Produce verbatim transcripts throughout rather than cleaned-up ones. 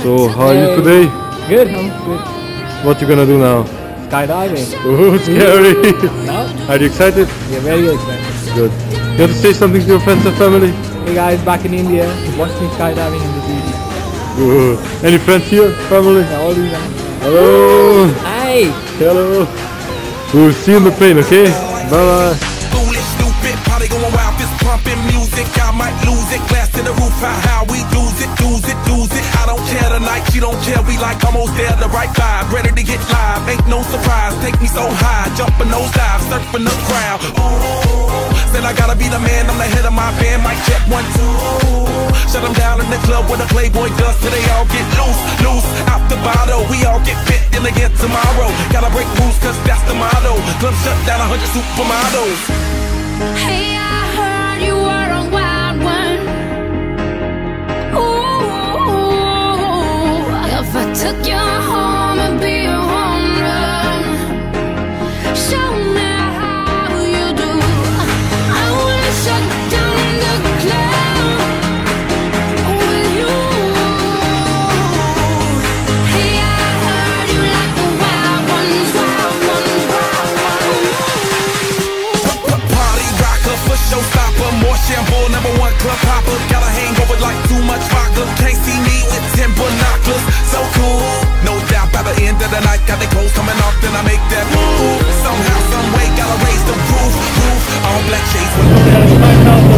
So, how are you today? Good, I'm good. What you gonna do now? Skydiving. Oh, scary! No? Are you excited? Yeah, very excited. Good. You have to say something to your friends and family? Hey guys, back in India, watch me skydiving in the city. Good. Any friends here? Family? Yeah, all these guys. Hello! Hey! Hello! We'll see you in the plane, okay? Bye bye! Foolish, stupid, party going wild, fist pumping music. I might lose it, glass to the roof, how, how we lose it, lose it, lose it. I don't care tonight, she don't care, we like almost there, the right vibe, ready to get live, ain't no surprise, take me so high, jumping those dives, surfing the crowd. Ooh, said I gotta be the man, I'm the head of my band, mic check one, two. Shut them down in the club with a Playboy does till they all get loose, loose, out the bottle. We all get fit in again tomorrow. Gotta break rules cause that's the motto. Club shut down a hundred supermodels. Hey, I heard you were a wild one. Ooh, if I took you home and be a home run, show me how you do. I wanna shut down the club with you. Hey, I heard you like the wild ones, wild ones, wild ones. Party rocker for showstopper, more shampoo, number one club hopper. Got a hangover like too much vodka. Can't see me with ten binoculars. So cool, no doubt by the end of the night, got the clothes coming off, then I make that move. Somehow, some way, gotta raise the roof, roof. All black shades with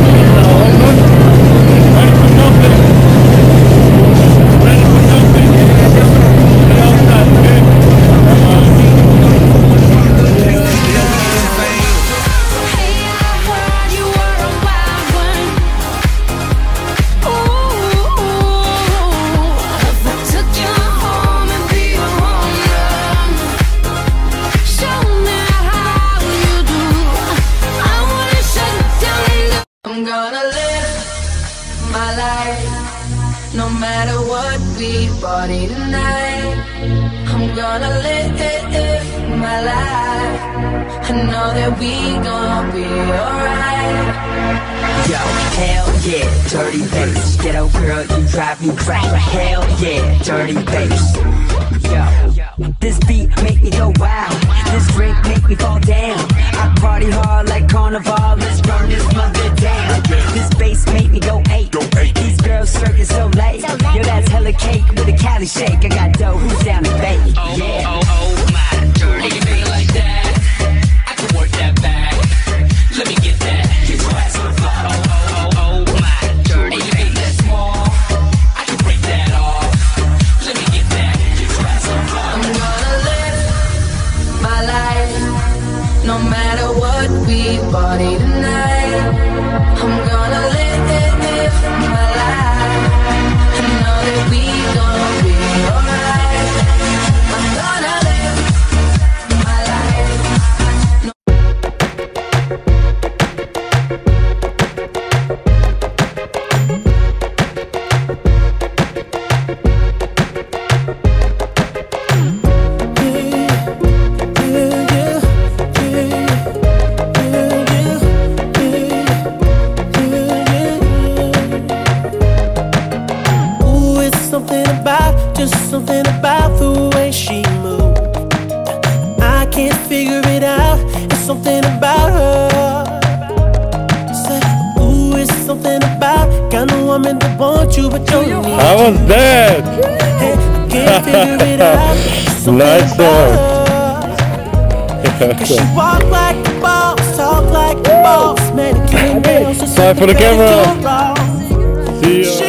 no matter what we party tonight. I'm gonna live my life. I know that we gonna be alright. Yo, hell yeah, dirty bass. Ghetto girl, you drive me crazy. Hell yeah, dirty bass. Yo, this beat make me go wild. This drink make me fall down. I party hard like carnival. Let's burn this mother down. This bass make me go eight. These girls circling so late. Yo, that's hella cake with a Cali shake. I got dough, who's down to bake? Yeah. Oh, oh, oh, my dirty bass like that. I can work that back. Let me get that. Get your ass on the floor. Oh, oh, oh, oh, my dirty bass that small. I can break that off. Let me get that. Get your ass on the floor. I'm gonna live my life. No matter what we party tonight. I'm gonna live my life. I know that we gonna be alright. I'm gonna live my life. Just something about the way she moved. I can't figure it out. It's something about her. Said, ooh, it's something about kind of woman that wants you, but you don't need. How was that? Hey, I can't figure it out. It's something Nice about her. Cause she walk like a boss, talk like a boss. Manicure nails, Time for the camera. See you.